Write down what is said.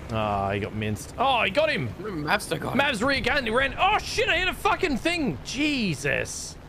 Oh, he got minced. Oh, he got him. Mavster got him. Mavs rear gun. He ran. Oh, shit. I hit a fucking thing. Jesus.